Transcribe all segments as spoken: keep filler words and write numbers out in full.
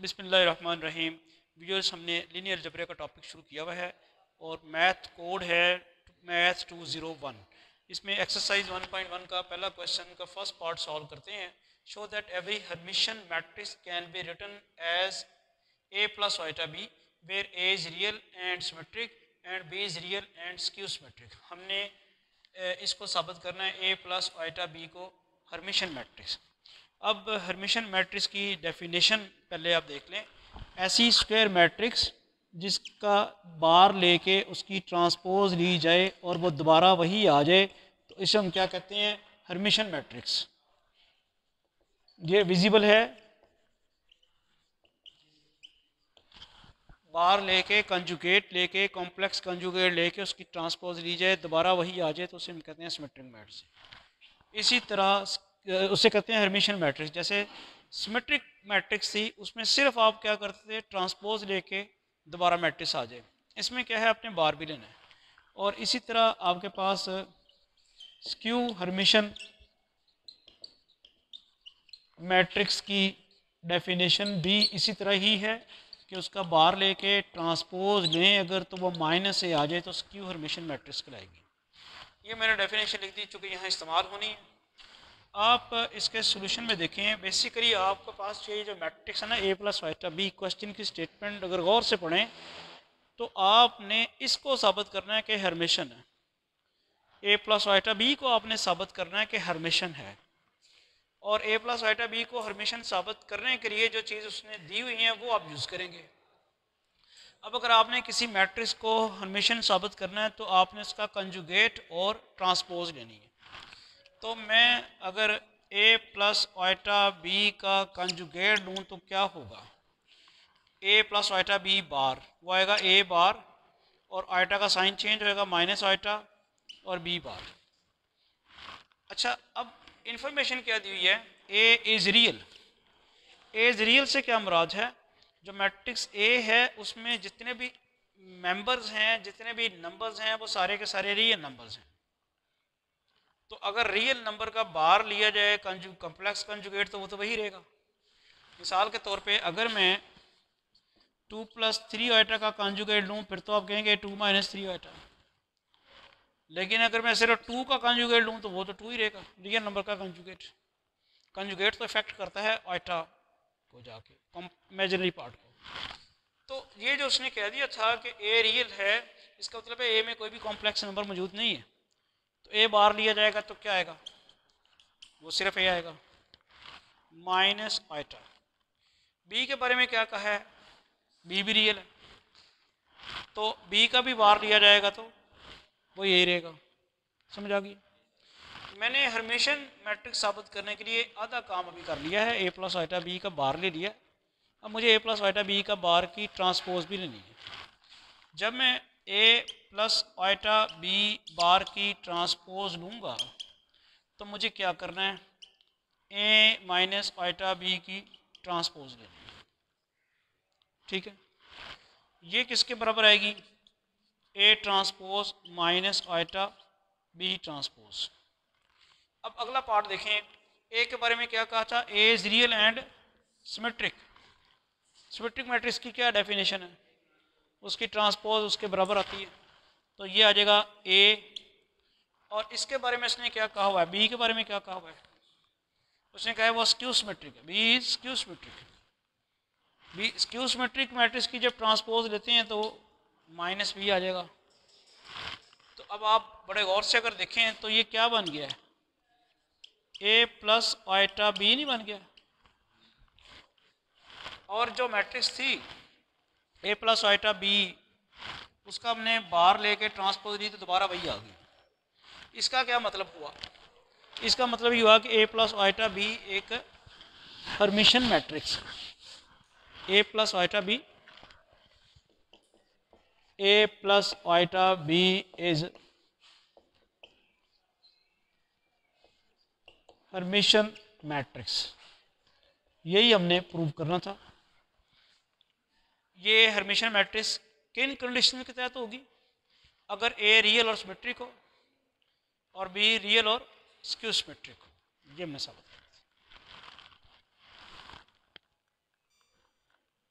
बिस्मिल्लाहिर्रहमानिर्रहीम। व्यूअर्स, हमने linear algebra का टॉपिक शुरू किया हुआ है और मैथ कोड है मैथ टू ज़ीरो वन। इसमें एक्सरसाइज वन पॉइंट वन का पहला क्वेश्चन का फर्स्ट पार्ट सॉल्व करते हैं। Show that every Hermitian matrix can be written as A plus iota B where A is real and symmetric and B is real and skew symmetric. हमने इसको साबित करना है ए प्लस वाइटा बी को Hermitian matrix. अब Hermitian matrix की definition पहले आप देख लें। ऐसी स्क्वायर मैट्रिक्स जिसका बार लेके उसकी ट्रांसपोज ली जाए और वो दोबारा वही आ जाए, तो इसे हम क्या कहते हैं? Hermitian matrix. ये विजिबल है, बार लेके कंजुगेट लेके कॉम्प्लेक्स कंजुगेट लेके उसकी ट्रांसपोज ली जाए, दोबारा वही आ जाए, तो उसे हम कहते हैं सिमेट्रिक मैट्रिक्स। इसी तरह उसे कहते हैं हर्मिशियन मैट्रिक्स। जैसे सिमेट्रिक मैट्रिक्स थी, उसमें सिर्फ आप क्या करते थे? ट्रांसपोज लेके दोबारा मैट्रिक्स आ जाए। इसमें क्या है? आपने बार भी लेना है। और इसी तरह आपके पास स्क्यू हर्मिशियन मैट्रिक्स की डेफिनेशन भी इसी तरह ही है कि उसका बार लेके ट्रांसपोज लें अगर, तो वो माइनस से आ जाए तो स्क्यू हर्मिशियन मैट्रिक्स कहलाएगी। ये मैंने डेफिनेशन लिख दी चूँकि यहाँ इस्तेमाल होनी है। आप इसके सोल्यूशन में देखें, बेसिकली आपके पास ये जो मैट्रिक्स है ना, A plus iota B, question की स्टेटमेंट अगर गौर से पढ़ें तो आपने इसको साबित करना है कि हर्मिशियन है। ए प्लस वाइटा बी को आपने साबित करना है कि हर्मिशियन है। और ए प्लस वाइटा बी को हर्मिशियन साबित करने के लिए जो चीज़ उसने दी हुई है वो आप यूज़ करेंगे। अब अगर आपने किसी मैट्रिक्स को हर्मिशियन साबित करना है तो आपने उसका कंजुगेट और ट्रांसपोज लेनी है। तो मैं अगर a प्लस वाइटा बी का कंजुगेट लूँ तो क्या होगा? a plus iota B bar, वो आएगा a बार और आइटा का साइन चेंज होएगा माइनस आइटा और b बार। अच्छा, अब इंफॉर्मेशन क्या दी हुई है? a is real. a is real से क्या मुराद है? जो मैट्रिक्स a है उसमें जितने भी मेंबर्स हैं, जितने भी नंबर्स हैं, वो सारे के सारे रियल नंबर्स हैं। तो अगर रियल नंबर का बार लिया जाए कंजू कॉम्प्लेक्स कंजुगेट, तो वो तो वही रहेगा। मिसाल के तौर पे अगर मैं टू प्लस थ्री आइटा का कंजुगेट लूँ, फिर तो आप कहेंगे टू माइनस थ्री आइटा। लेकिन अगर मैं सिर्फ टू का कंजुगेट लूँ तो वो तो टू ही रहेगा, रियल नंबर का कंजुगेट। कंजुगेट तो इफेक्ट करता है आइटा को जाके, इमेजिनरी पार्ट को। तो ये जो उसने कह दिया था कि ए रियल है, इसका मतलब है ए में कोई भी कॉम्प्लेक्स नंबर मौजूद नहीं है। तो ए बार लिया जाएगा तो क्या आएगा? वो सिर्फ ए आएगा माइनस आइटा। बी के बारे में क्या कहा है? बी भी रियल है, तो बी का भी बार लिया जाएगा तो वो यही रहेगा। समझ आ गई? मैंने हर्मिशियन मैट्रिक्स साबित करने के लिए आधा काम अभी कर लिया है। ए प्लस आइटा बी का बार ले लिया। अब मुझे ए प्लस आइटा बी का बार की ट्रांसपोज भी लेनी है। जब मैं A plus iota B bar की ट्रांसपोज लूँगा तो मुझे क्या करना है? ए माइनस आइटा बी की ट्रांसपोज लेनी है। ठीक है, ये किसके बराबर आएगी? A transpose minus iota B transpose. अब अगला पार्ट देखें। ए के बारे में क्या कहा था? A is real and symmetric. Symmetric matrix की क्या डेफिनेशन है? उसकी ट्रांसपोज उसके बराबर आती है, तो ये आ जाएगा ए। और इसके बारे में इसने क्या कहा हुआ है? बी के बारे में क्या कहा हुआ है? उसने कहा है वो स्क्यू सिमेट्रिक है। B is skew symmetric. B skew symmetric matrix की जब ट्रांसपोज लेते हैं तो माइनस बी आ जाएगा। तो अब आप बड़े गौर से अगर देखें तो ये क्या बन गया है? ए प्लस आइटा बी नहीं बन गया? और जो मैट्रिक्स थी ए प्लस आइटा बी, उसका हमने बार लेके ट्रांसपोज ली तो दोबारा वही आ गई। इसका क्या मतलब हुआ? इसका मतलब ये हुआ कि ए प्लस आइटा बी एक Hermitian matrix. A plus iota B A plus iota B is Hermitian matrix. यही हमने प्रूव करना था। ये हर्मिशियन मैट्रिक्स किन कंडीशन के तहत होगी? अगर ए रियल और सिमेट्रिक हो और बी रियल और स्क्यू सिमेट्रिक हो। ये हमने साबित किया।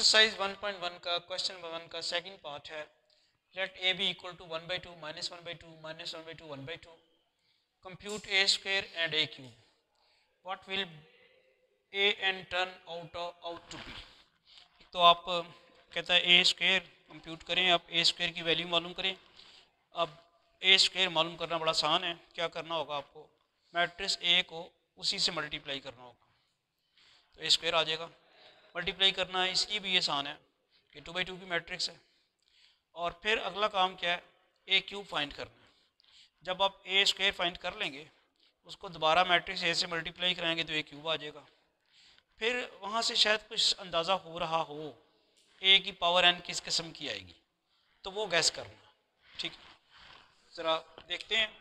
एक्सरसाइज वन पॉइंट वन का क्वेश्चन वन का सेकंड पार्ट है। Let A B equal to one by two minus one by two minus one by two one by two compute A square and A cube what will A and turn out out to be. तो आप कहता है ए square compute करें, आप ए square की value मालूम करें। अब ए स्क्वायर मालूम करना बड़ा आसान है। क्या करना होगा आपको, मैट्रिक्स ए को उसी से मल्टीप्लाई करना होगा, तो ए स्क्वायर आ जाएगा। मल्टीप्लाई करना इसलिए भी आसान है कि टू बाई टू की मैट्रिक्स है। और फिर अगला काम क्या है, ए क्यूब फाइंड करना है। जब आप ए स्क्वायर फाइंड कर लेंगे, उसको दोबारा मैट्रिक्स ए से मल्टीप्लाई कराएंगे तो ए क्यूब आ जाएगा। फिर वहाँ से शायद कुछ अंदाज़ा हो रहा हो ए की पावर एन किस किस्म की आएगी, तो वो गैस करना। ठीक है, ज़रा देखते हैं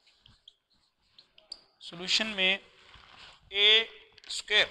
सॉल्यूशन में। ए स्क्वायर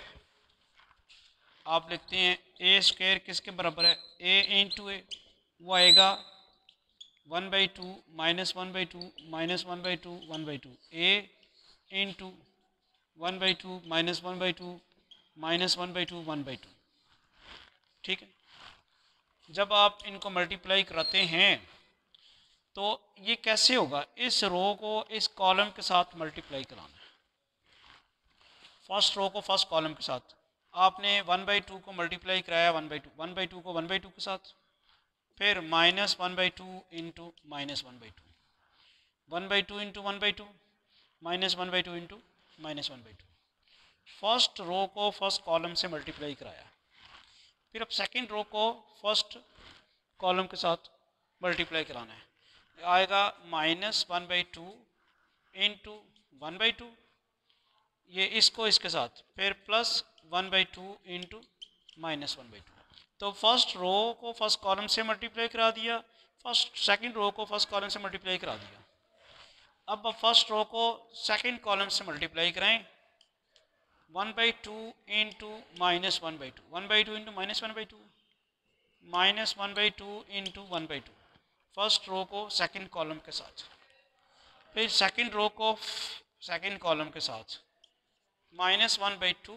आप लिखते हैं, ए स्क्वायर किसके बराबर है, ए इंटू ए, वो आएगा one by two minus one by two minus one by two one by two, A into one by two minus one by two minus one by two one by two. ठीक है, जब आप इनको multiply कराते हैं तो ये कैसे होगा, इस रो को इस कॉलम के साथ मल्टीप्लाई कराना है। फर्स्ट रो को फर्स्ट कॉलम के साथ आपने वन बाई टू को मल्टीप्लाई कराया one by two, one by two को वन बाई टू के साथ, फिर minus one by two into minus one by two, one by two into one by two minus one by two into minus one by two. First row को first column से multiply कराया, फिर अब second row को first column के साथ multiply कराना है। आएगा minus one by two into one by two, ये इसको इसके साथ, फिर plus one by two into minus one by two. तो फर्स्ट रो को फर्स्ट कॉलम से मल्टीप्लाई करा दिया, फर्स्ट सेकंड रो को फर्स्ट कॉलम से मल्टीप्लाई करा दिया। अब फर्स्ट रो को सेकंड कॉलम से मल्टीप्लाई कराएं, one by two into minus one by two, one by two into minus one by two, minus one by two into one by two, first row को second column के साथ, फिर second row को second column के साथ, minus one by two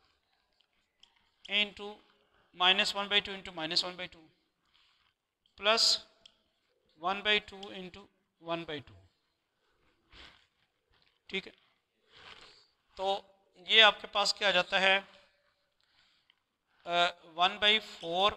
into minus one by two into minus one by two, plus one by two into one by two. ठीक है, तो ये आपके पास क्या आ जाता है, one by four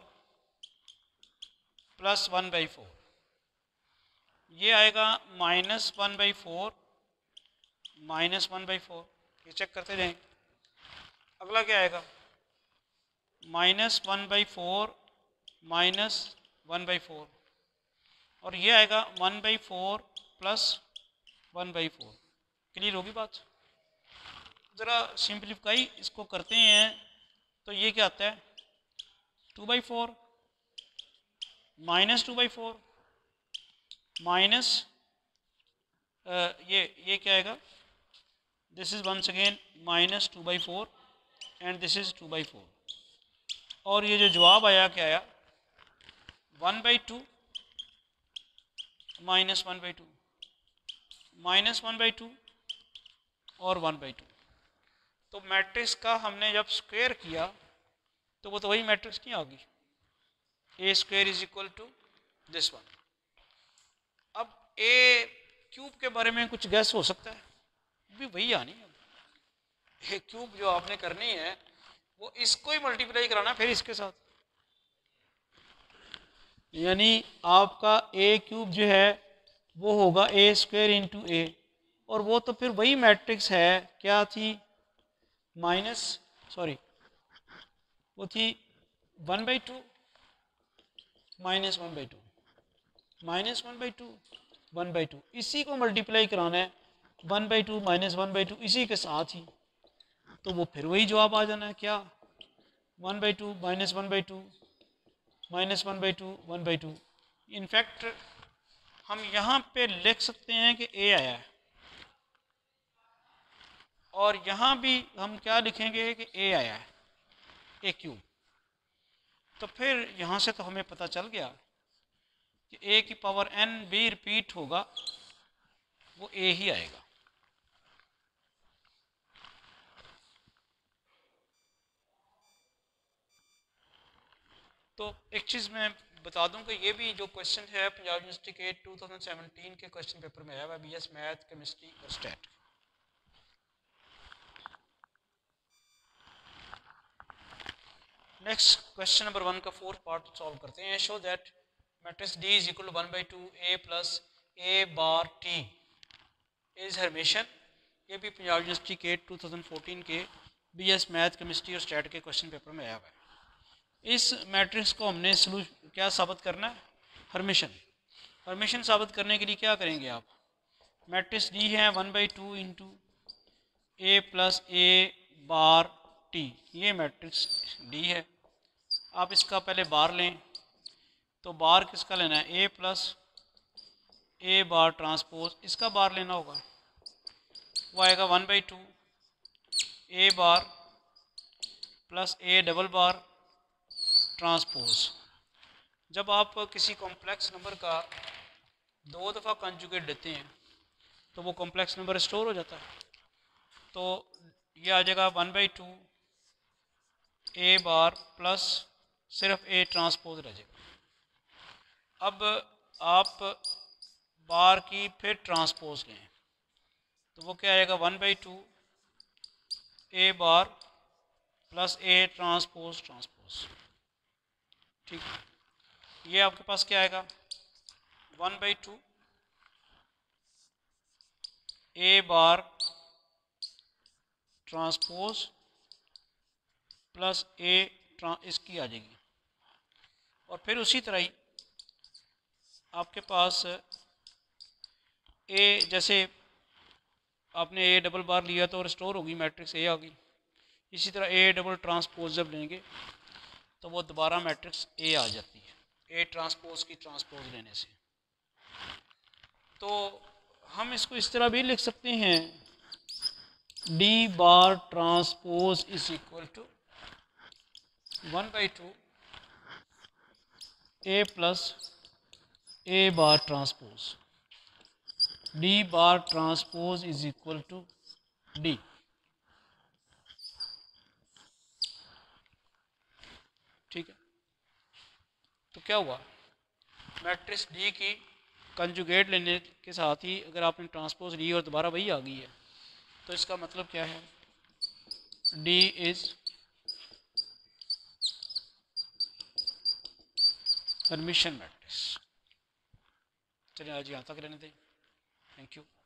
plus one by four, ये आएगा minus one by four minus one by four. ये चेक करते जाएं। अगला क्या आएगा, minus one by four minus one by four, और ये आएगा one by four plus one by four. Clear होगी बात। ज़रा सिंप्लीफाई इसको करते हैं तो ये क्या आता है, two by four minus two by four minus ये ये क्या आएगा, this is once again minus two by four and this is two by four. और ये जो जवाब आया क्या आया, one by two minus one by two minus one by two और वन बाई टू। तो मैट्रिक्स का हमने जब स्क्वायर किया तो वो तो वही मैट्रिक्स नहीं आ गई, A square is equal to this one. अब ए क्यूब के बारे में कुछ गैस हो सकता है, भी वही आनी है। ए क्यूब जो आपने करनी है वो इसको ही मल्टीप्लाई कराना फिर इसके साथ, यानी आपका ए क्यूब जो है वो होगा ए स्क्वायर इंटू ए, और वो तो फिर वही मैट्रिक्स है, क्या थी, माइनस सॉरी वो थी one by two minus one by two minus one by two one by two, इसी को मल्टीप्लाई कराना है one by two minus one by two इसी के साथ ही, तो वो फिर वही जवाब आ जाना है, क्या, one by two minus one by two minus one by two one by two. In fact हम यहाँ पे लिख सकते हैं कि ए आया है, और यहाँ भी हम क्या लिखेंगे कि ए आया है, ए क्यूब। तो फिर यहाँ से तो हमें पता चल गया कि ए की पावर एन भी रिपीट होगा, वो ए ही आएगा। तो एक चीज़ मैं बता दूं कि ये भी जो क्वेश्चन है पंजाब यूनिवर्सिटी के टू थाउजेंड सेवेंटीन के क्वेश्चन पेपर में आया हुआ है, बी एस मैथ केमिस्ट्री और stat. Next question number one का फोर्थ पार्ट सॉल्व करते हैं। Show that matrix D is equal to one by two A plus A bar T is hermitian. ये भी पंजाब यूनिवर्सिटी के टू थाउजेंड फोर्टीन के B S math chemistry और stat के question paper में आया हुआ है। इस मैट्रिक्स को हमने सलूशन क्या साबित करना है? हर्मेशन। हर्मेशन साबित करने के लिए क्या करेंगे आप? मैट्रिक्स डी है one by two into A plus A bar T, ये मैट्रिक्स डी है। आप इसका पहले बार लें, तो बार किसका लेना है? A plus A bar transpose, इसका बार लेना होगा। वो आएगा one by two A bar plus A double bar transpose. जब आप किसी कॉम्प्लेक्स नंबर का दो दफ़ा कंजुगेट देते हैं तो वो कॉम्प्लेक्स नंबर स्टोर हो जाता है। तो ये आ जाएगा one by two A bar plus सिर्फ ए ट्रांसपोज रह जाएगा। अब आप बार की फिर ट्रांसपोज लें तो वो क्या आएगा? One by two A bar plus A transpose transpose. ठीक है, ये आपके पास क्या आएगा? One by two A bar transpose plus A ट्रां इसकी आ जाएगी। और फिर उसी तरह ही आपके पास ए, जैसे आपने ए डबल बार लिया तो रिस्टोर होगी मैट्रिक्स ए आ गई। इसी तरह ए डबल ट्रांसपोज जब लेंगे तो वो दोबारा मैट्रिक्स ए आ जाती है, ए ट्रांसपोज की ट्रांसपोज लेने से। तो हम इसको इस तरह भी लिख सकते हैं, D bar transpose is equal to one by two A plus A bar transpose. D bar transpose is equal to D. ठीक है, तो क्या हुआ? मैट्रिक्स डी की कंजुगेट लेने के साथ ही अगर आपने ट्रांसपोज ली और दोबारा वही आ गई है तो इसका मतलब क्या है? D is Hermitian matrix. चलिए आज यहाँ तक रहने दें। Thank you.